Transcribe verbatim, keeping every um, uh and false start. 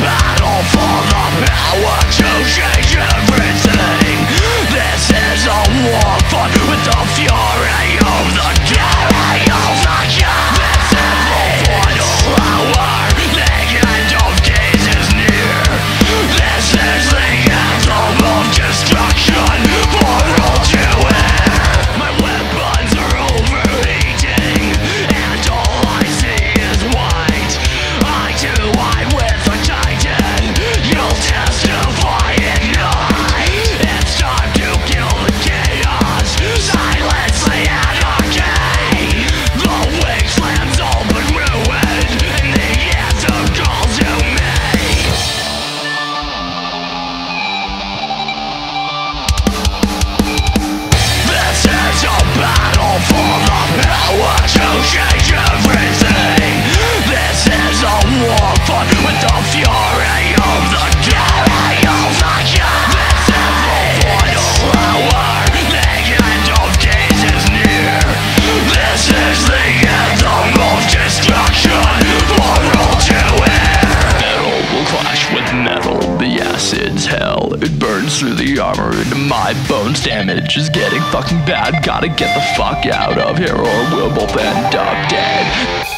battle for the power to change everything. This is a war fought with the fury of the carry of the gun. This is the final hour, the end of days is near. This is the anthem of destruction for all to hear. My weapons are overheating, and all I see is white. I do I with a titan, you'll testify ignite. It's time to kill the chaos, silence the anarchy. The wasteland's all but ruined, and the anthem calls to me. This is a battle for the power to change everything. This is a war fought with the fury of the carry of the gun. This is the final hour, the end of days is near. This is the anthem of destruction for all to hear. Metal will clash with metal, the acid's hell. It burns through the armor into my bones. Damage is getting fucking bad. Gotta get the fuck out of here or we'll both end up dead.